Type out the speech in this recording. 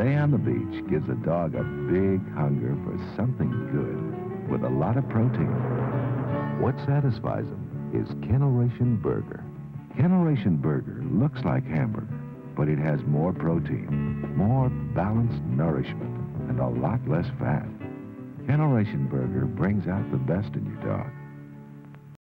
day on the beach gives a dog a big hunger for something good with a lot of protein. What satisfies him is Ration Burger. Ration Burger looks like hamburger, but it has more protein, more balanced nourishment, and a lot less fat. Ration Burger brings out the best in your dog.